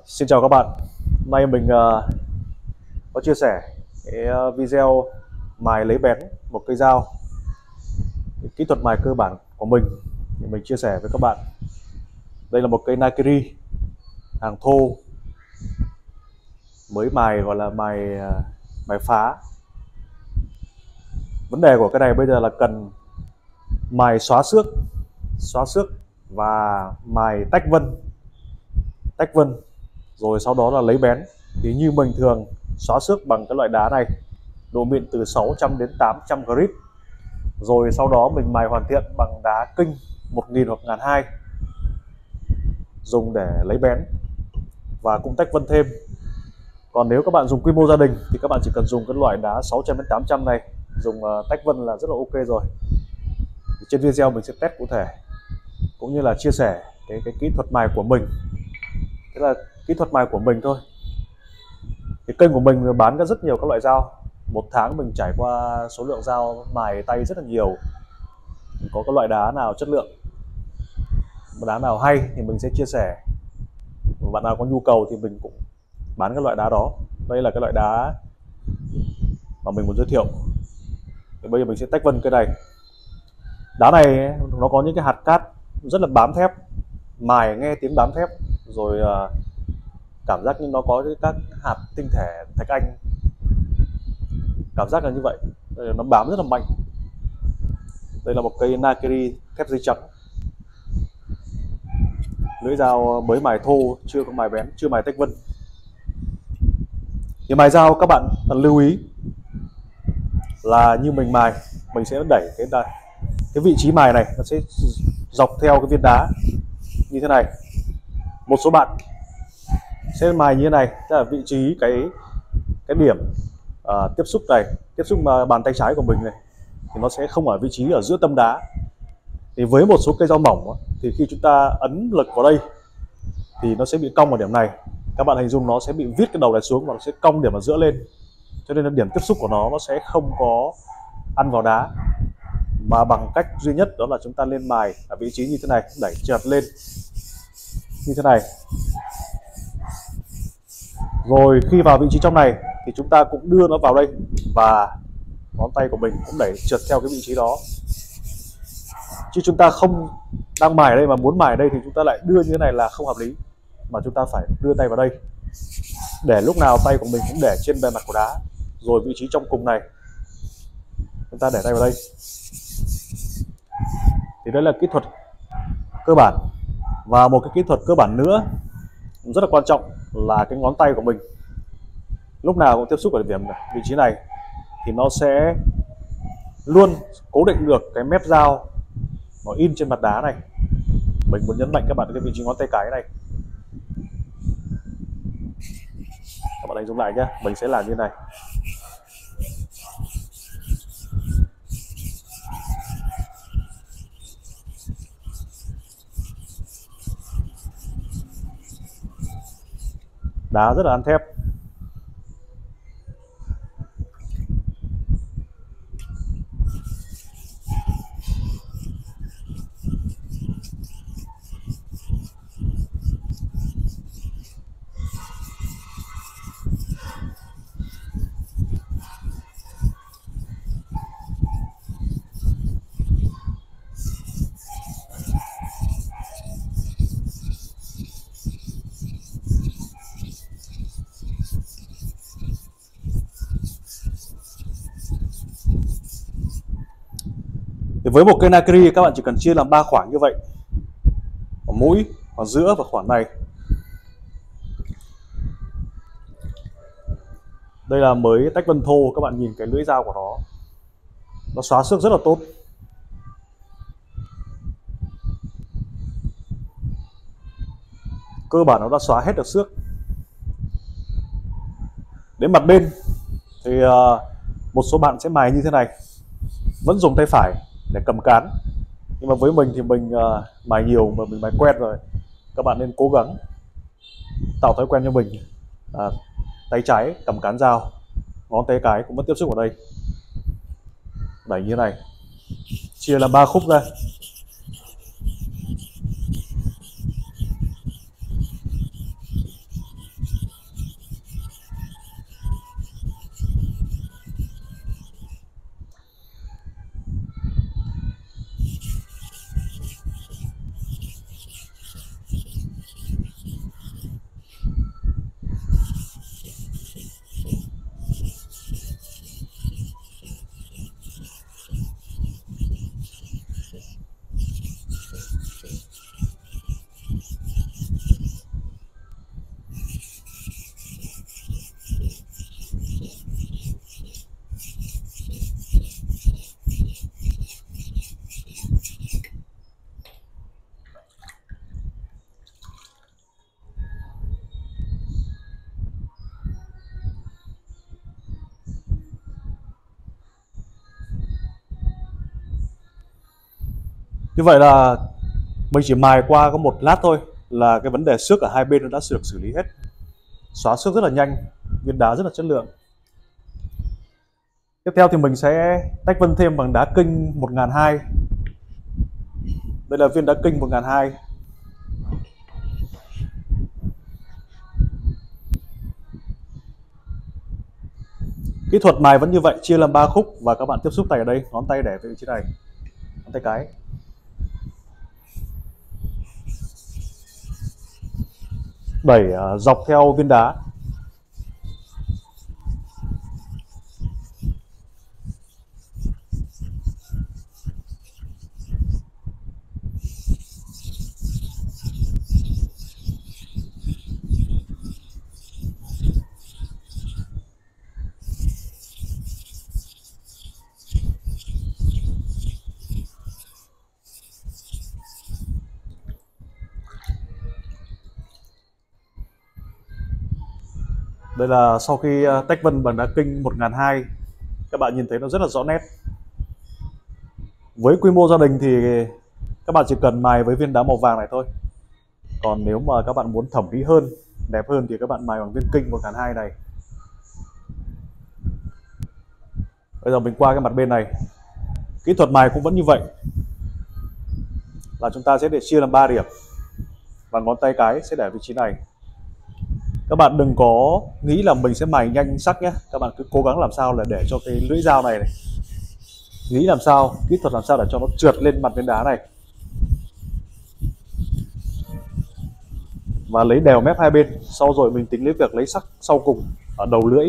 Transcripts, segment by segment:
Xin chào các bạn. Hôm nay mình có chia sẻ cái video mài lấy bén một cây dao. Cái kỹ thuật mài cơ bản của mình thì mình chia sẻ với các bạn. Đây là một cây Nakiri hàng thô, mới mài, gọi là mài phá. Vấn đề của cái này bây giờ là cần mài xóa xước và mài tách vân, rồi sau đó là lấy bén. Thì như mình thường xóa xước bằng cái loại đá này, độ mịn từ 600 đến 800 grit, rồi sau đó mình mài hoàn thiện bằng đá kinh 1000 hoặc 1200 dùng để lấy bén và cũng tách vân thêm. Còn nếu các bạn dùng quy mô gia đình thì các bạn chỉ cần dùng cái loại đá 600 đến 800 này, dùng tách vân là rất là ok rồi. Thì trên video mình sẽ test cụ thể cũng như là chia sẻ cái kỹ thuật mài của mình. Thế là kỹ thuật mài của mình thôi. Thì kênh của mình bán ra rất nhiều các loại dao. Một tháng mình trải qua số lượng dao mài tay rất là nhiều. Có cái loại đá nào chất lượng, đá nào hay thì mình sẽ chia sẻ. Bạn nào có nhu cầu thì mình cũng bán cái loại đá đó. Đây là cái loại đá mà mình muốn giới thiệu. Thì bây giờ mình sẽ tách vân cái này. Đá này nó có những cái hạt cát rất là bám thép, mài nghe tiếng bám thép, rồi cảm giác như nó có các hạt tinh thể thạch anh, cảm giác là như vậy. Nó bám rất là mạnh. Đây là một cây Nakiri thép dây trắng, lưỡi dao mới mài thô, chưa có mài bén, chưa mài tách vân. Thì mài dao các bạn cần lưu ý là như mình mài, mình sẽ đẩy cái vị trí mài này nó sẽ dọc theo cái viên đá như thế này. Một số bạn sẽ mài như thế này, tức là vị trí cái điểm tiếp xúc này, tiếp xúc bàn tay trái của mình này, thì nó sẽ không ở vị trí ở giữa tâm đá. Thì với một số cây dao mỏng thì khi chúng ta ấn lực vào đây thì nó sẽ bị cong ở điểm này. Các bạn hình dung nó sẽ bị vít cái đầu này xuống và nó sẽ cong điểm ở giữa lên, cho nên là điểm tiếp xúc của nó sẽ không có ăn vào đá, mà bằng cách duy nhất đó là chúng ta lên mài ở vị trí như thế này, đẩy trượt lên như thế này. Rồi khi vào vị trí trong này thì chúng ta cũng đưa nó vào đây, và ngón tay của mình cũng đẩy trượt theo cái vị trí đó. Chứ chúng ta không đang mài ở đây mà muốn mài ở đây thì chúng ta lại đưa như thế này là không hợp lý, mà chúng ta phải đưa tay vào đây, để lúc nào tay của mình cũng để trên bề mặt của đá. Rồi vị trí trong cùng này chúng ta để tay vào đây. Thì đấy là kỹ thuật cơ bản. Và một cái kỹ thuật cơ bản nữa rất là quan trọng là cái ngón tay của mình lúc nào cũng tiếp xúc ở điểm này, vị trí này, thì nó sẽ luôn cố định được cái mép dao nó in trên mặt đá này. Mình muốn nhấn mạnh các bạn cái vị trí ngón tay cái này. Các bạn hình dung lại nhé, mình sẽ làm như này. Đá rất là ăn thép. Thì với một cây Nakiri các bạn chỉ cần chia làm 3 khoảng như vậy, ở mũi, ở giữa và khoảng này. Đây là mới tách vân thô, các bạn nhìn cái lưỡi dao của nó xóa xước rất là tốt. Cơ bản nó đã xóa hết được xước. Đến mặt bên thì một số bạn sẽ mài như thế này, vẫn dùng tay phải để cầm cán. Nhưng mà với mình thì mình mài nhiều mà mình mài quen rồi. Các bạn nên cố gắng tạo thói quen cho mình tay trái cầm cán dao, ngón tay cái cũng vẫn tiếp xúc vào đây, đẩy như thế này, chia làm 3 khúc ra. Như vậy là mình chỉ mài qua có một lát thôi là cái vấn đề xước ở hai bên nó đã được xử lý hết. Xóa xước rất là nhanh, viên đá rất là chất lượng. Tiếp theo thì mình sẽ tách vân thêm bằng đá kinh 1002. Đây là viên đá kinh 1002. Kỹ thuật mài vẫn như vậy, chia làm 3 khúc và các bạn tiếp xúc tay ở đây, ngón tay để vị trí này, ngón tay cái. Đẩy dọc theo viên đá. Đây là sau khi tách vân bằng đá kinh 1002, các bạn nhìn thấy nó rất là rõ nét. Với quy mô gia đình thì các bạn chỉ cần mài với viên đá màu vàng này thôi. Còn nếu mà các bạn muốn thẩm mỹ hơn, đẹp hơn thì các bạn mài bằng viên kinh 1002 này. Bây giờ mình qua cái mặt bên này. Kỹ thuật mài cũng vẫn như vậy, là chúng ta sẽ để chia làm 3 điểm và ngón tay cái sẽ để vị trí này. Các bạn đừng có nghĩ là mình sẽ mài nhanh sắc nhé. Các bạn cứ cố gắng làm sao là để cho cái lưỡi dao này, nghĩ làm sao, kỹ thuật làm sao để cho nó trượt lên mặt viên đá này và lấy đều mép hai bên. Sau rồi mình tính lấy việc lấy sắc sau cùng ở đầu lưỡi.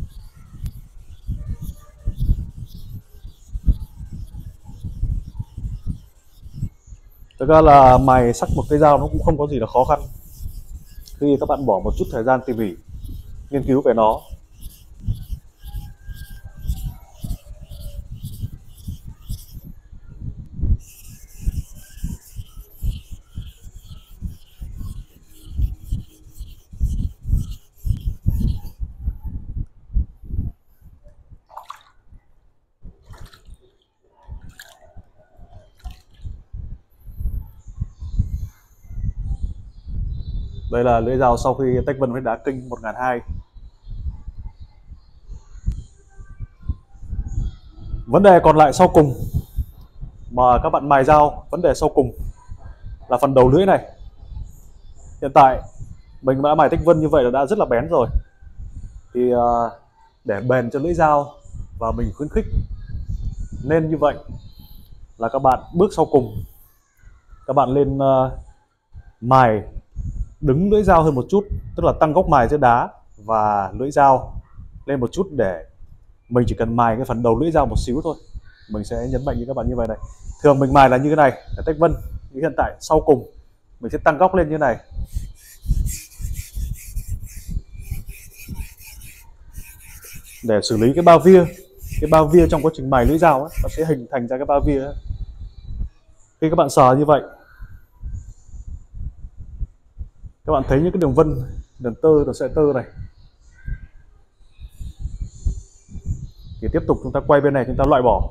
Thực ra là mài sắc một cây dao nó cũng không có gì là khó khăn khi các bạn bỏ một chút thời gian tỉ mỉ nghiên cứu về nó. Đây là lưỡi dao sau khi tách vân với đá kinh 1002. Vấn đề còn lại sau cùng mà các bạn mài dao, vấn đề sau cùng là phần đầu lưỡi này. Hiện tại mình đã mài tách vân như vậy là đã rất là bén rồi. Thì để bền cho lưỡi dao và mình khuyến khích nên như vậy là các bạn bước sau cùng, các bạn lên mài đứng lưỡi dao hơn một chút, tức là tăng góc mài giữa đá và lưỡi dao lên một chút, để mình chỉ cần mài cái phần đầu lưỡi dao một xíu thôi. Mình sẽ nhấn mạnh với các bạn như vậy này. Thường mình mài là như thế này để tách vân, nhưng hiện tại sau cùng mình sẽ tăng góc lên như thế này. Để xử lý cái bao via trong quá trình mài lưỡi dao ấy, nó sẽ hình thành ra cái bao via ấy. Khi các bạn sờ như vậy, các bạn thấy những cái đường vân, đường tơ, đường sợi tơ này. Thì tiếp tục chúng ta quay bên này, chúng ta loại bỏ.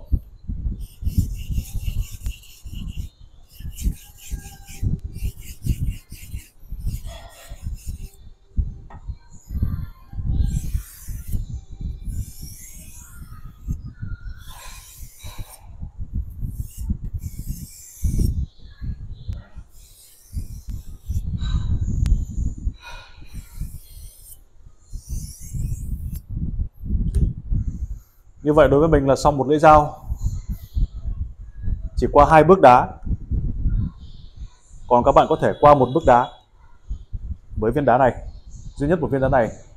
Như vậy đối với mình là xong một lưỡi dao chỉ qua 2 bước đá. Còn các bạn có thể qua một bước đá với viên đá này, duy nhất một viên đá này.